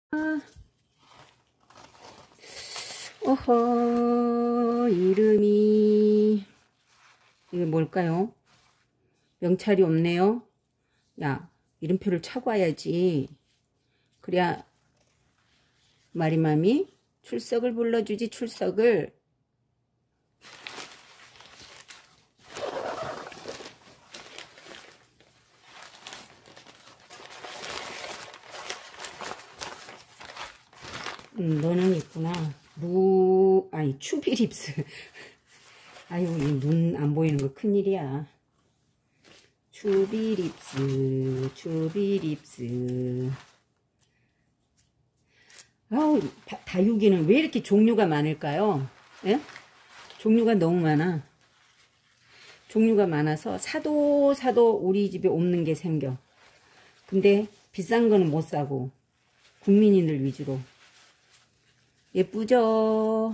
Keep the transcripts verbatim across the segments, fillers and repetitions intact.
어허, 이름이 이게 뭘까요? 명찰이 없네요. 야, 이름표를 차고 와야지. 그래야 마리맘이 출석을 불러주지. 출석을. 음, 너는 있구나. 루, 아니, 추비립스. 아유, 눈 안 보이는 거 큰일이야. 추비립스, 추비립스. 아우, 다, 다육이는 왜 이렇게 종류가 많을까요? 예? 종류가 너무 많아. 종류가 많아서 사도 사도 우리 집에 없는 게 생겨. 근데 비싼 거는 못 사고 국민인들 위주로. 예쁘죠?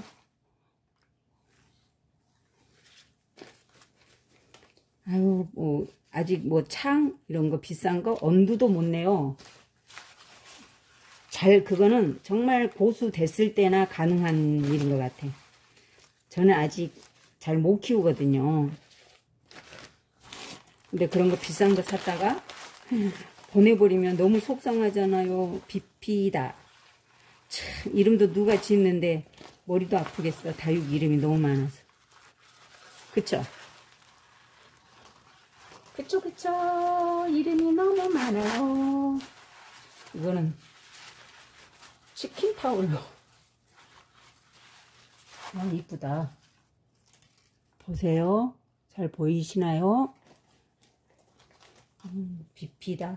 아유, 뭐 아직 뭐 창 이런 거 비싼 거 엄두도 못 내요. 잘, 그거는 정말 고수 됐을 때나 가능한 일인 것 같아. 저는 아직 잘 못 키우거든요. 근데 그런 거 비싼 거 샀다가 보내버리면 너무 속상하잖아요. 비피다. 참, 이름도 누가 짓는데 머리도 아프겠어. 다육 이름이 너무 많아서. 그쵸? 그쵸, 그쵸. 이름이 너무 많아요. 이거는 치킨 타올로. 아, 이쁘다. 보세요. 잘 보이시나요? 음, 비피다.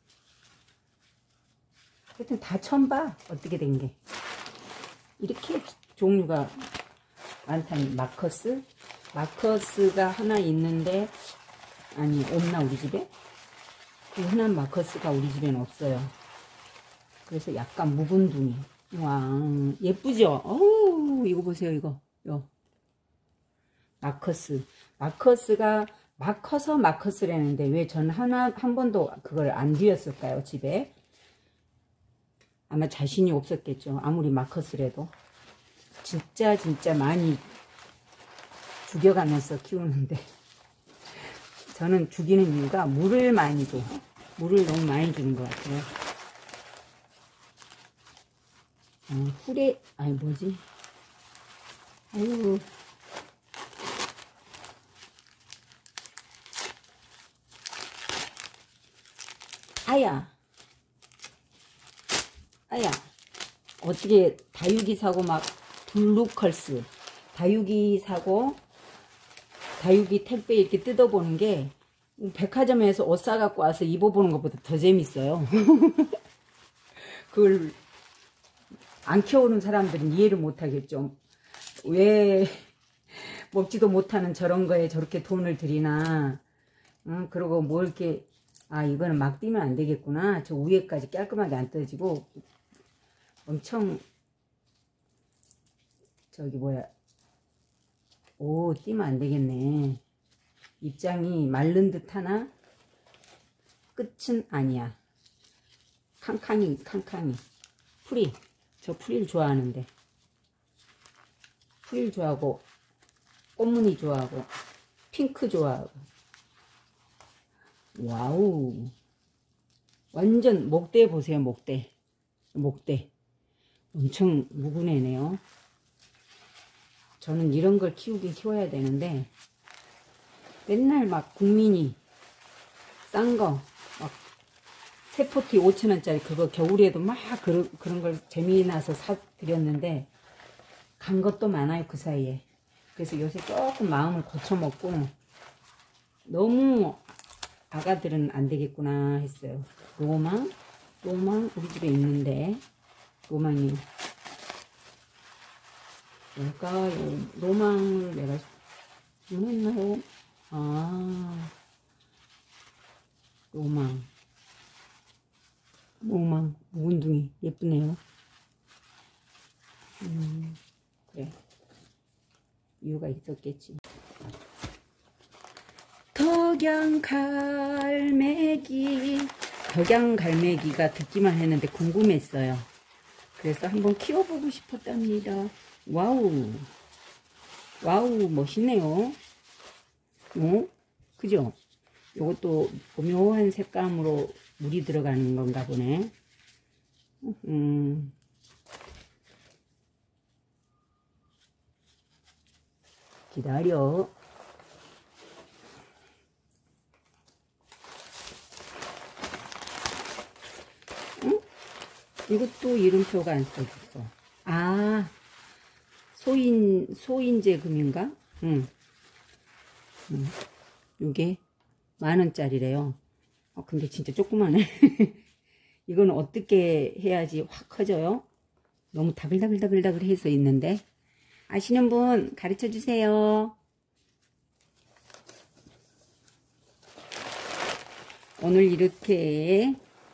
하여튼 다 처음 봐. 어떻게 된 게. 이렇게 종류가 많다니. 마커스? 마커스가 하나 있는데, 아니, 없나, 우리 집에? 그 흔한 마커스가 우리 집에는 없어요. 그래서 약간 묵은둥이. 와, 예쁘죠? 어우, 이거 보세요, 이거. 요. 마커스. 마커스가 막 커서 마커스라는데 왜 전 하나, 한 번도 그걸 안 뒤었을까요, 집에? 아마 자신이 없었겠죠. 아무리 마커스라도. 진짜, 진짜 많이 죽여가면서 키우는데. 저는 죽이는 이유가 물을 많이 줘. 물을 너무 많이 주는 것 같아요. 어, 후레, 아니, 뭐지? 아유. 아야. 아야. 어떻게 다육이 사고 막 블루컬스. 다육이 사고, 다육이 택배 이렇게 뜯어보는 게 백화점에서 옷 사갖고 와서 입어보는 것보다 더 재밌어요. 그걸 안 키워오는 사람들은 이해를 못하겠죠. 왜 먹지도 못하는 저런 거에 저렇게 돈을 들이나. 응, 그리고 뭐 이렇게, 아, 이거는 막 띄면 안 되겠구나. 저 위에까지 깔끔하게 안 떠지고 엄청, 저기 뭐야, 오, 띄면 안 되겠네. 입장이 마른 듯 하나 끝은 아니야. 칸칸이, 칸칸이. 프리. 저 프리를 좋아하는데. 프리를 좋아하고, 꽃무늬 좋아하고, 핑크 좋아하고. 와우. 완전 목대 보세요, 목대. 목대. 엄청 묵은 애네요. 저는 이런 걸 키우긴 키워야 되는데, 맨날 막 국민이 싼 거, 막 세포티 오천 원짜리 그거 겨울에도 막 그런, 그런 걸 재미나서 사드렸는데, 간 것도 많아요, 그 사이에. 그래서 요새 조금 마음을 고쳐먹고, 너무 아가들은 안 되겠구나 했어요. 로망? 로망 우리 집에 있는데, 로망이 뭘까요? 로망을 내가 주문했나요? 아, 로망. 로망, 묵은둥이. 예쁘네요. 음, 그래. 이유가 있었겠지. 덕양갈매기. 덕양갈매기가 듣기만 했는데 궁금했어요. 그래서 한번 키워보고 싶었답니다. 와우. 와우, 멋있네요. 어? 그죠? 요것도 오묘한 색감으로 물이 들어가는 건가 보네. 음. 기다려. 응? 이것도 이름표가 안 써졌어. 아, 소인, 소인제금인가? 응. 응. 요게 만원짜리래요. 아, 근데 진짜 조그마네. 이건 어떻게 해야지 확 커져요? 너무 다글다글다글다글 해서 있는데. 아시는 분 가르쳐 주세요. 오늘 이렇게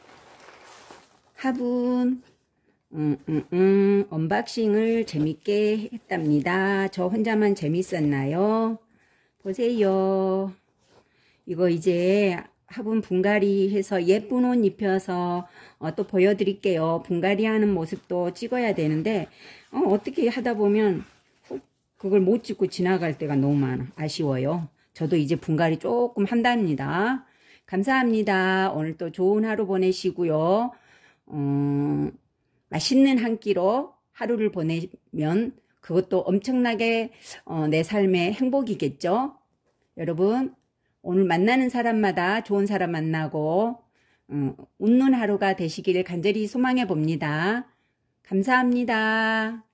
화분 음, 음, 음, 언박싱을 재밌게 했답니다. 저 혼자만 재밌었나요? 보세요. 이거 이제 화분 분갈이 해서 예쁜 옷 입혀서 어, 또 보여드릴게요. 분갈이 하는 모습도 찍어야 되는데 어, 어떻게 하다 보면 그걸 못 찍고 지나갈 때가 너무 많아. 아쉬워요. 저도 이제 분갈이 조금 한답니다. 감사합니다. 오늘 또 좋은 하루 보내시고요. 어, 맛있는 한 끼로 하루를 보내면 그것도 엄청나게 어, 내 삶의 행복이겠죠. 여러분 오늘 만나는 사람마다 좋은 사람 만나고 어, 웃는 하루가 되시기를 간절히 소망해 봅니다. 감사합니다.